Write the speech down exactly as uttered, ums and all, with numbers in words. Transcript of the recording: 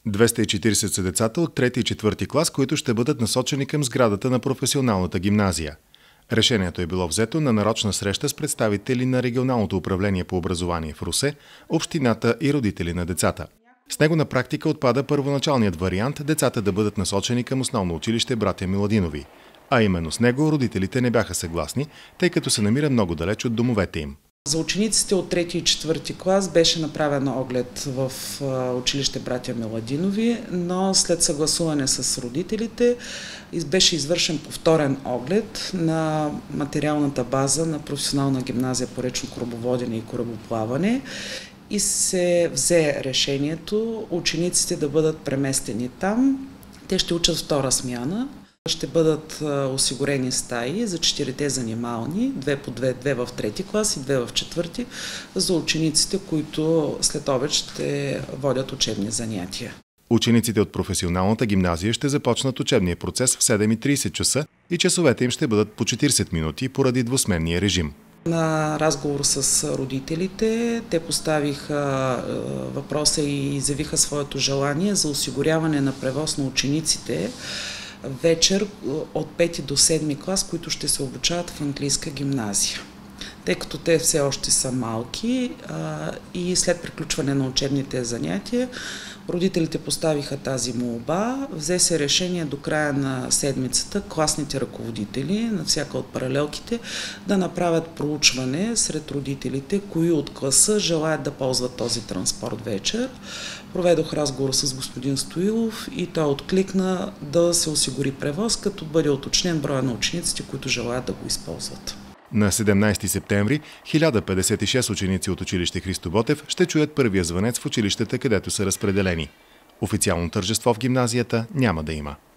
двеста и четиридесет са децата от трети и четвърти клас, които ще бъдат насочени към сградата на професионалната гимназия. Решението е било взето на нарочна среща с представители на Регионалното управление по образование в Русе, общината и родители на децата. С него на практика отпада първоначалният вариант децата да бъдат насочени към основно училище Братя Миладинови. А именно с него родителите не бяха съгласни, тъй като се намира много далеч от домовете им. За учениците от трети и четвърти клас беше направен оглед в училище Братя Миладинови, но след съгласуване с родителите беше извършен повторен оглед на материалната база на професионална гимназия по речно корабоводене и корабоплаване и се взе решението учениците да бъдат преместени там. Те ще учат втора смяна. Ще бъдат осигурени стаи за четирите занимални, две по две, две в трети клас и две в четвърти, за учениците, които след обед ще водят учебни занятия. Учениците от професионалната гимназия ще започнат учебния процес в седем и тридесет часа и часовете им ще бъдат по четиридесет минути поради двусменния режим. На разговор с родителите те поставиха въпроса и изявиха своето желание за осигуряване на превоз на учениците вечер от пети до седми клас, които ще се обучават в английска гимназия. Тъй като те все още са малки а, и след приключване на учебните занятия, родителите поставиха тази молба. Взе се решение до края на седмицата класните ръководители на всяка от паралелките да направят проучване сред родителите, кои от класа желаят да ползват този транспорт вечер. Проведох разговор с господин Стоилов и той откликна да се осигури превоз, като бъде уточнен броя на учениците, които желаят да го използват. На седемнадесети септември хиляда петдесет и шест ученици от училище Христо Ботев ще чуят първия звънец в училищата, където са разпределени. Официално тържество в гимназията няма да има.